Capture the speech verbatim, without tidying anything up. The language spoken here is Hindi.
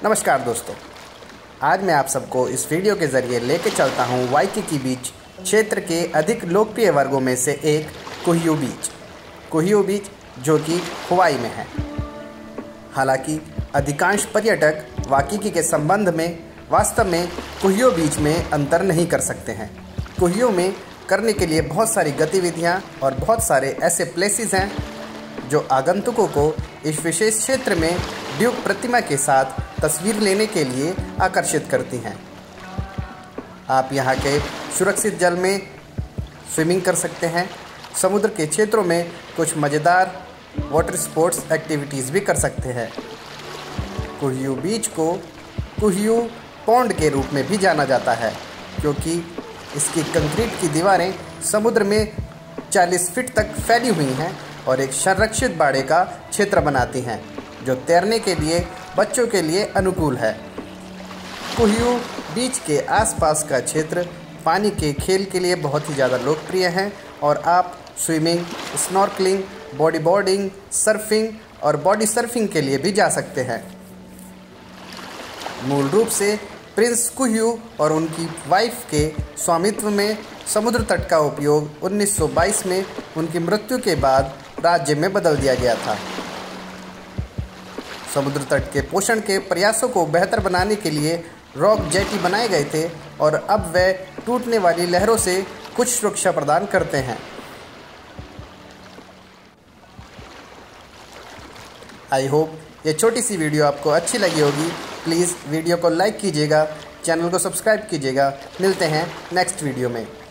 नमस्कार दोस्तों, आज मैं आप सबको इस वीडियो के ज़रिए लेके चलता हूँ वाइकिकी बीच क्षेत्र के अधिक लोकप्रिय वर्गों में से एक कुहियो बीच कुहियो बीच जो कि हवाई में है। हालांकि अधिकांश पर्यटक वाइकिकी के संबंध में वास्तव में कुहियो बीच में अंतर नहीं कर सकते हैं। कुहियो में करने के लिए बहुत सारी गतिविधियाँ और बहुत सारे ऐसे प्लेसेस हैं जो आगंतुकों को इस विशेष क्षेत्र में ड्यूक प्रतिमा के साथ तस्वीर लेने के लिए आकर्षित करती हैं। आप यहाँ के सुरक्षित जल में स्विमिंग कर सकते हैं। समुद्र के क्षेत्रों में कुछ मज़ेदार वाटर स्पोर्ट्स एक्टिविटीज़ भी कर सकते हैं। कुहियो बीच को कुहियो पॉन्ड के रूप में भी जाना जाता है क्योंकि इसकी कंक्रीट की दीवारें समुद्र में चालीस फीट तक फैली हुई हैं और एक संरक्षित बाड़े का क्षेत्र बनाती हैं जो तैरने के लिए बच्चों के लिए अनुकूल है। कुहियो बीच के आसपास का क्षेत्र पानी के खेल के लिए बहुत ही ज़्यादा लोकप्रिय है और आप swimming, snorkelling, body boarding, surfing और बॉडी सर्फिंग के लिए भी जा सकते हैं। मूल रूप से प्रिंस कुहियो और उनकी वाइफ के स्वामित्व में समुद्र तट का उपयोग उन्नीस सौ बाईस में उनकी मृत्यु के बाद राज्य में बदल दिया गया था। समुद्र तट के पोषण के प्रयासों को बेहतर बनाने के लिए रॉक जेटी बनाए गए थे और अब वे टूटने वाली लहरों से कुछ सुरक्षा प्रदान करते हैं। आई होप ये छोटी सी वीडियो आपको अच्छी लगी होगी। प्लीज़ वीडियो को लाइक कीजिएगा, चैनल को सब्सक्राइब कीजिएगा। मिलते हैं नेक्स्ट वीडियो में।